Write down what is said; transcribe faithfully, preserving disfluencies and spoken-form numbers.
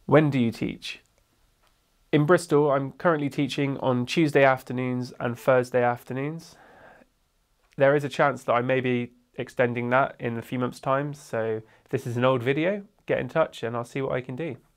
When do you teach? In Bristol, I'm currently teaching on Tuesday afternoons and Thursday afternoons. There is a chance that I may be extending that in a few months' time, so if this is an old video, get in touch and I'll see what I can do.